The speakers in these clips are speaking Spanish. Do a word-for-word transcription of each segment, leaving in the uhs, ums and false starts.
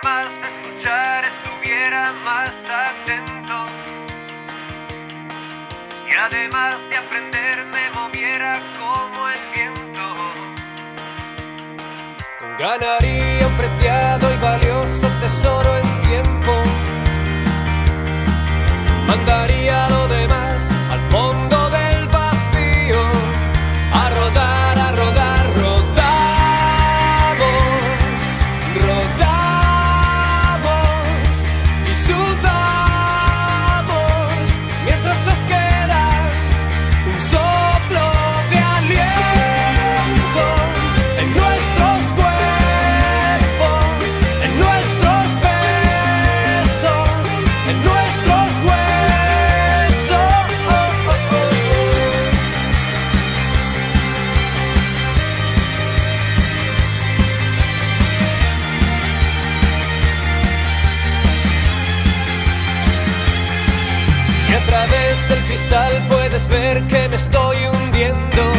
además de escuchar estuviera más atento, y además de aprender me moviera como el viento. Ganaría un preciado y valioso tesoro en tiempo, mandaría lo demás al fondo del vacío, a rodar, a rodar, rodamos, rodamos y sudamos mientras nos queda un soplo de aliento en nuestros cuerpos, en nuestros besos, en nuestros huesos. Si a través del cristal puedes ver que me estoy hundiendo,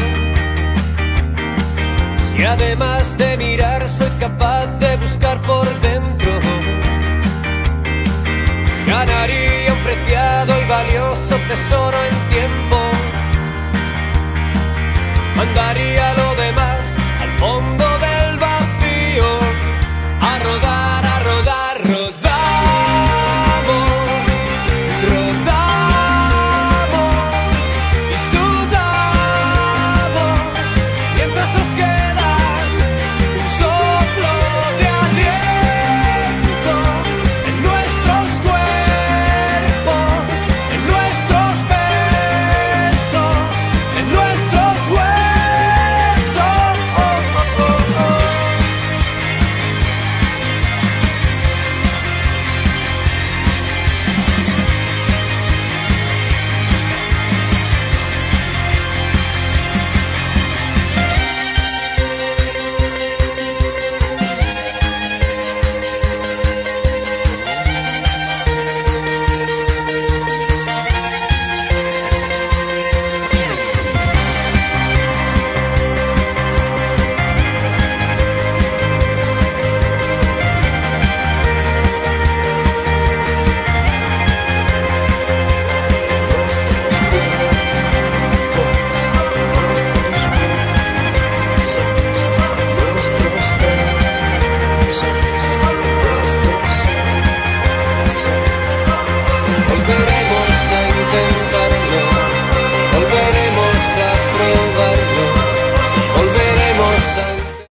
si además de mirar soy capaz de buscar por dentro, ganaría un preciado y valioso tesoro en tiempo, mandaría lo demás al fondo